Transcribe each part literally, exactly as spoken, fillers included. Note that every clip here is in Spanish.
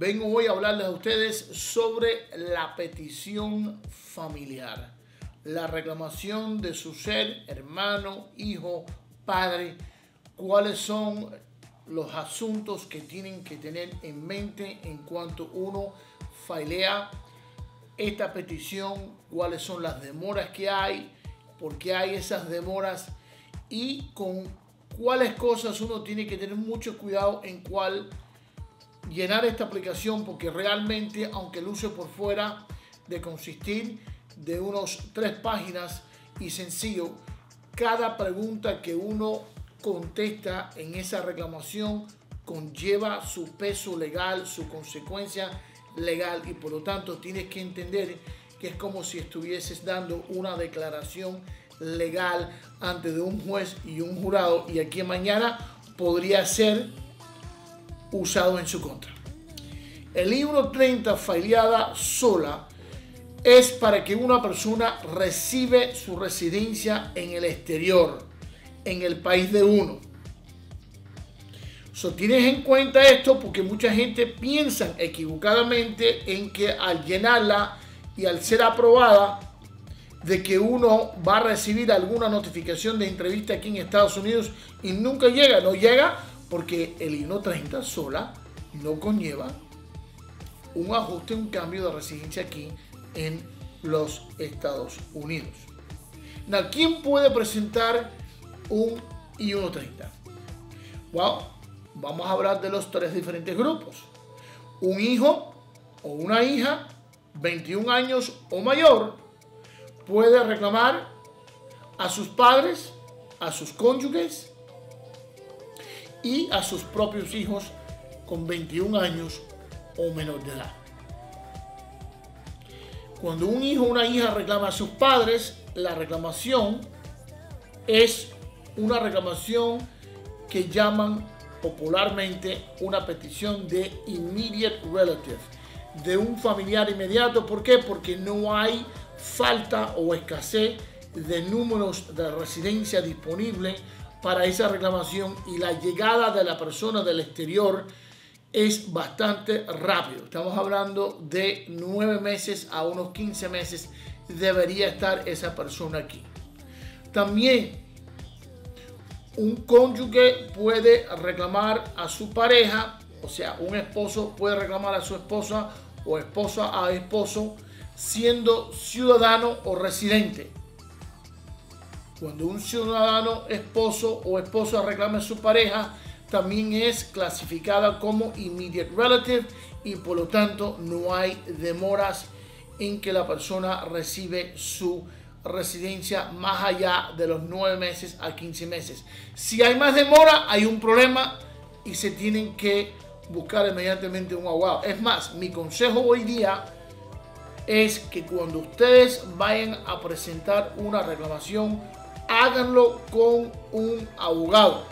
Vengo hoy a hablarles a ustedes sobre la petición familiar, la reclamación de su ser, hermano, hijo, padre, cuáles son los asuntos que tienen que tener en mente en cuanto uno filea esta petición, cuáles son las demoras que hay, por qué hay esas demoras y con cuáles cosas uno tiene que tener mucho cuidado en cuál llenar esta aplicación, porque realmente, aunque luce por fuera de consistir de unos tres páginas y sencillo, cada pregunta que uno contesta en esa reclamación conlleva su peso legal, su consecuencia legal, y por lo tanto tienes que entender que es como si estuvieses dando una declaración legal ante de un juez y un jurado, y aquí mañana podría ser usado en su contra. El I ciento treinta fileada sola es para que una persona recibe su residencia en el exterior, en el país de uno. So, tienes en cuenta esto porque mucha gente piensa equivocadamente en que al llenarla y al ser aprobada, de que uno va a recibir alguna notificación de entrevista aquí en Estados Unidos, y nunca llega, no llega porque el I ciento treinta sola no conlleva un ajuste, un cambio de residencia aquí en los Estados Unidos. Now, ¿quién puede presentar un I ciento treinta? Well, vamos a hablar de los tres diferentes grupos. Un hijo o una hija, veintiún años o mayor, puede reclamar a sus padres, a sus cónyuges y a sus propios hijos con veintiún años o menor de edad. Cuando un hijo o una hija reclama a sus padres, la reclamación es una reclamación que llaman popularmente una petición de immediate relative, de un familiar inmediato. ¿Por qué? Porque no hay falta o escasez de números de residencia disponible para esa reclamación, y la llegada de la persona del exterior es bastante rápido. Estamos hablando de nueve meses a unos quince meses debería estar esa persona aquí. También un cónyuge puede reclamar a su pareja, o sea, un esposo puede reclamar a su esposa o esposa a esposo siendo ciudadano o residente. Cuando un ciudadano esposo o esposa reclama a su pareja, también es clasificada como immediate relative, y por lo tanto no hay demoras en que la persona recibe su residencia más allá de los nueve meses a quince meses. Si hay más demora, hay un problema y se tienen que buscar inmediatamente un abogado. Es más, mi consejo hoy día es que cuando ustedes vayan a presentar una reclamación, háganlo con un abogado,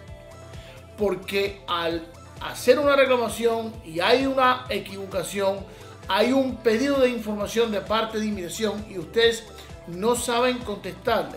porque al hacer una reclamación y hay una equivocación, hay un pedido de información de parte de inmigración y ustedes no saben contestarle,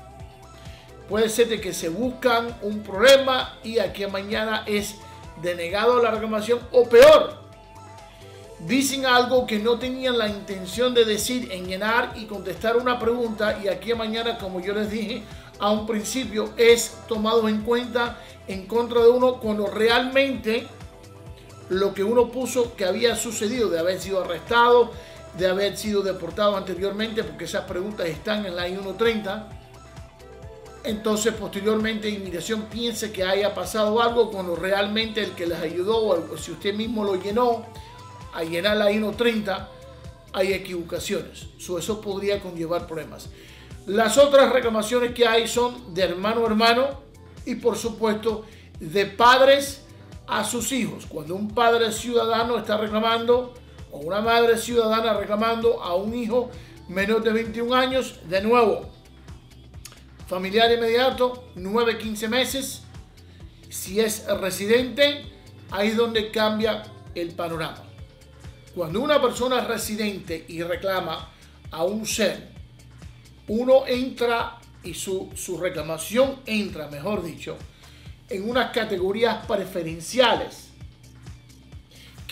puede ser de que se buscan un problema y aquí mañana es denegado la reclamación, o peor, dicen algo que no tenían la intención de decir en llenar y contestar una pregunta, y aquí mañana, como yo les dije a un principio, es tomado en cuenta en contra de uno cuando realmente lo que uno puso que había sucedido, de haber sido arrestado, de haber sido deportado anteriormente, porque esas preguntas están en la I ciento treinta. Entonces posteriormente inmigración piensa que haya pasado algo cuando realmente el que les ayudó, o si usted mismo lo llenó a llenar la I ciento treinta, hay equivocaciones. So, eso podría conllevar problemas. Las otras reclamaciones que hay son de hermano a hermano y por supuesto de padres a sus hijos. Cuando un padre ciudadano está reclamando, o una madre ciudadana reclamando a un hijo menor de veintiún años, de nuevo, familiar inmediato, nueve a quince meses. Si es residente, ahí es donde cambia el panorama. Cuando una persona es residente y reclama a un ser, uno entra y su, su reclamación entra, mejor dicho, en unas categorías preferenciales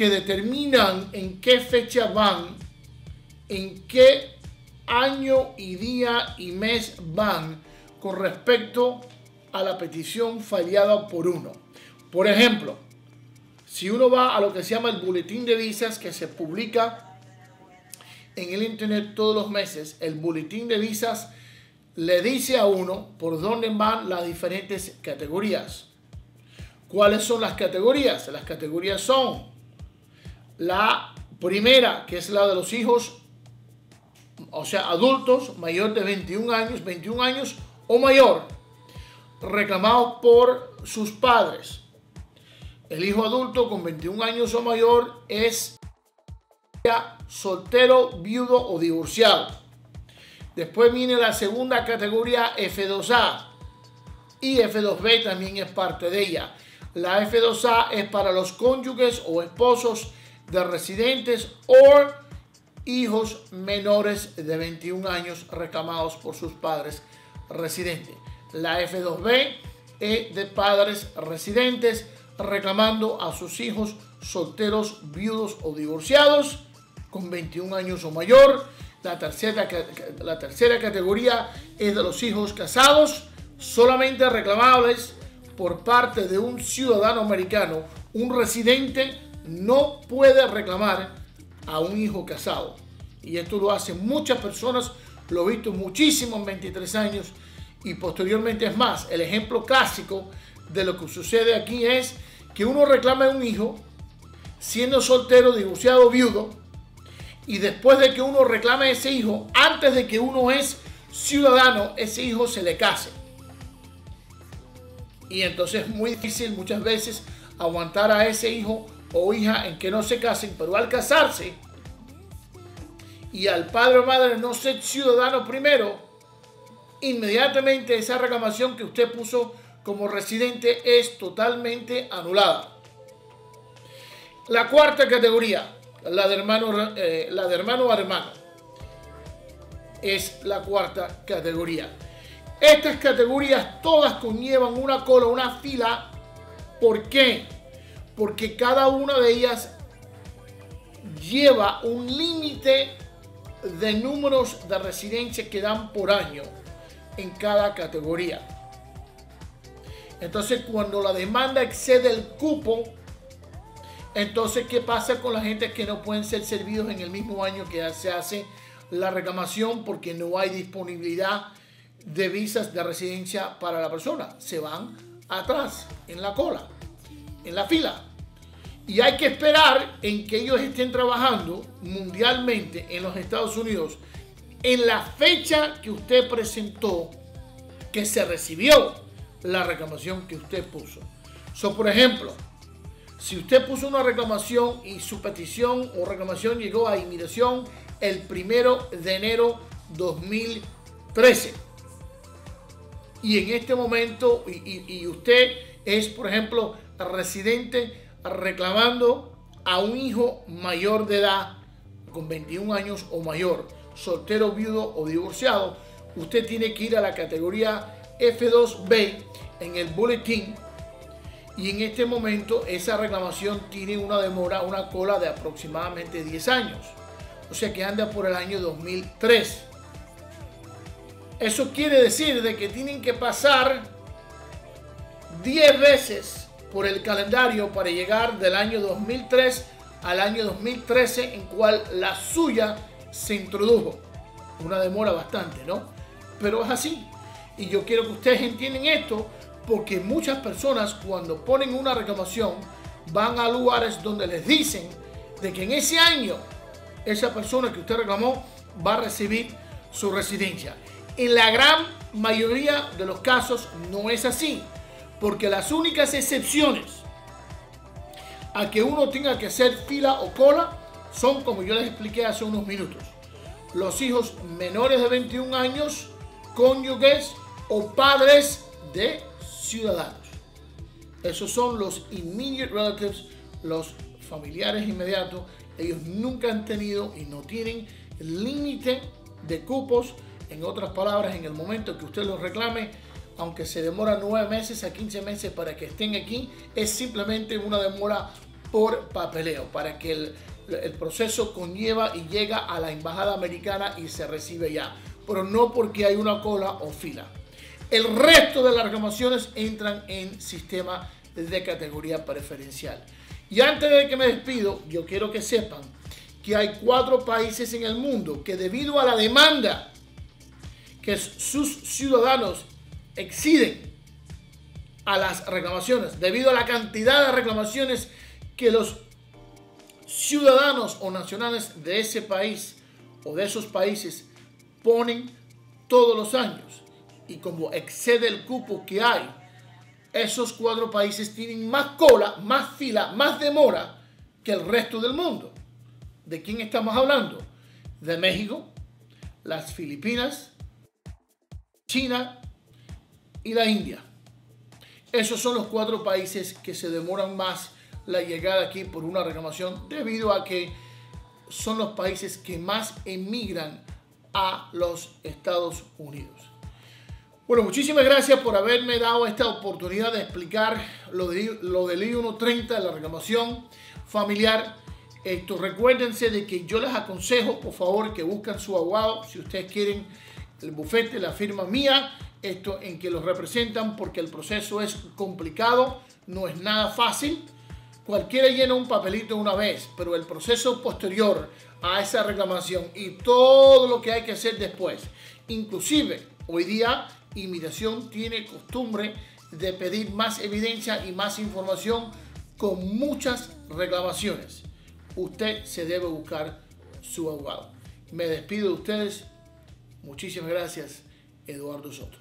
que determinan en qué fecha van, en qué año y día y mes van con respecto a la petición fallada por uno. Por ejemplo, si uno va a lo que se llama el boletín de visas que se publica en el internet todos los meses, el boletín de visas le dice a uno por dónde van las diferentes categorías. ¿Cuáles son las categorías? Las categorías son la primera, que es la de los hijos, o sea, adultos mayor de veintiún años, veintiún años o mayor, reclamados por sus padres. El hijo adulto con veintiún años o mayor es soltero, viudo o divorciado. Después viene la segunda categoría F dos A y F dos B también es parte de ella. La F dos A es para los cónyuges o esposos de residentes o hijos menores de veintiún años reclamados por sus padres residentes. La F dos B es de padres residentes reclamando a sus hijos solteros, viudos o divorciados con veintiún años o mayor. La tercera, la tercera categoría es de los hijos casados, solamente reclamables por parte de un ciudadano americano. Un residente no puede reclamar a un hijo casado. Y esto lo hacen muchas personas, lo he visto muchísimo en veintitrés años y posteriormente es más. El ejemplo clásico de lo que sucede aquí es que uno reclama a un hijo siendo soltero, divorciado, viudo, y después de que uno reclame a ese hijo, antes de que uno es ciudadano, ese hijo se le case. Y entonces es muy difícil muchas veces aguantar a ese hijo o hija en que no se casen, pero al casarse y al padre o madre no ser ciudadano primero, inmediatamente esa reclamación que usted puso como residente es totalmente anulada. La cuarta categoría, la de hermano, eh, la de hermano a hermano, es la cuarta categoría. Estas categorías todas conllevan una cola, una fila. ¿Por qué? Porque cada una de ellas lleva un límite de números de residencia que dan por año en cada categoría. Entonces, cuando la demanda excede el cupo, entonces, ¿qué pasa con la gente que no pueden ser servidos en el mismo año que se hace la reclamación porque no hay disponibilidad de visas de residencia para la persona? Se van atrás, en la cola, en la fila. Y hay que esperar en que ellos estén trabajando mundialmente en los Estados Unidos en la fecha que usted presentó, que se recibió la reclamación que usted puso. So, por ejemplo, si usted puso una reclamación y su petición o reclamación llegó a inmigración el primero de enero dos mil trece y en este momento y, y, y usted es, por ejemplo, residente reclamando a un hijo mayor de edad con veintiún años o mayor, soltero, viudo o divorciado, usted tiene que ir a la categoría F dos B en el boletín. Y en este momento esa reclamación tiene una demora, una cola de aproximadamente diez años. O sea que anda por el año dos mil tres. Eso quiere decir de que tienen que pasar diez veces por el calendario para llegar del año dos mil tres al año dos mil trece en cual la suya se introdujo. Una demora bastante, ¿no? Pero es así. Y yo quiero que ustedes entiendan esto, porque muchas personas cuando ponen una reclamación van a lugares donde les dicen de que en ese año esa persona que usted reclamó va a recibir su residencia. En la gran mayoría de los casos no es así, porque las únicas excepciones a que uno tenga que hacer fila o cola son, como yo les expliqué hace unos minutos, los hijos menores de veintiún años, cónyuges o padres de ciudadanos. Esos son los immediate relatives, los familiares inmediatos. Ellos nunca han tenido y no tienen límite de cupos. En otras palabras, en el momento que usted los reclame, aunque se demora nueve meses a quince meses para que estén aquí, es simplemente una demora por papeleo, para que el, el proceso conlleva y llega a la embajada americana y se recibe ya, pero no porque hay una cola o fila. El resto de las reclamaciones entran en sistema de categoría preferencial. Y antes de que me despido, yo quiero que sepan que hay cuatro países en el mundo que, debido a la demanda que sus ciudadanos exceden a las reclamaciones, debido a la cantidad de reclamaciones que los ciudadanos o nacionales de ese país o de esos países ponen todos los años, y como excede el cupo que hay, esos cuatro países tienen más cola, más fila, más demora que el resto del mundo. ¿De quién estamos hablando? De México, las Filipinas, China y la India. Esos son los cuatro países que se demoran más la llegada aquí por una reclamación, debido a que son los países que más emigran a los Estados Unidos. Bueno, muchísimas gracias por haberme dado esta oportunidad de explicar lo, de, lo del I ciento treinta, la reclamación familiar. Esto, recuérdense de que yo les aconsejo, por favor, que busquen su abogado si ustedes quieren el bufete, la firma mía, esto en que los representan, porque el proceso es complicado, no es nada fácil. Cualquiera llena un papelito una vez, pero el proceso posterior a esa reclamación y todo lo que hay que hacer después, inclusive hoy día Inmigración tiene costumbre de pedir más evidencia y más información con muchas reclamaciones. Usted se debe buscar su abogado. Me despido de ustedes. Muchísimas gracias, Eduardo Soto.